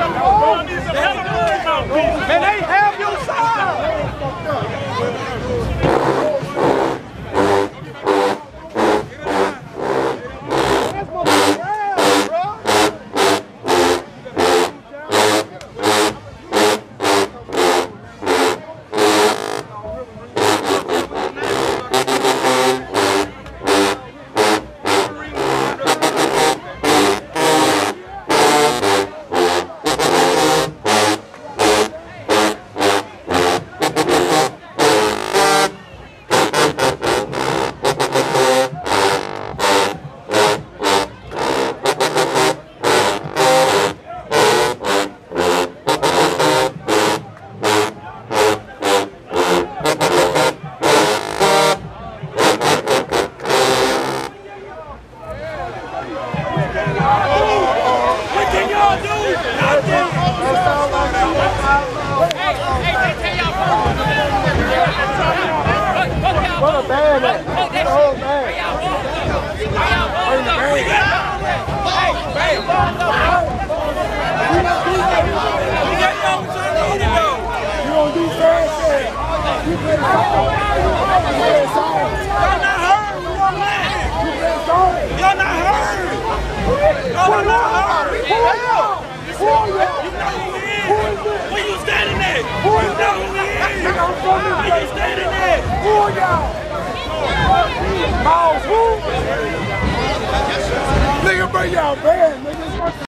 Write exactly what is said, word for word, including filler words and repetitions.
Man, they have your side. What a band at? What a whole band. Bring the band. Hey, hey. You got the opportunity to go. You gonna do sad shit. You play song. You play song. Y'all not heard. We want land. You play song. Y'all not heard. Y'all not heard. Who are y'all? Who are y'all? You know who he is. Who is this? Where you standing at? Who is you know who he is. Where you standing at? Who are y'all? Miles, who? Nigga, bring y'all band, nigga.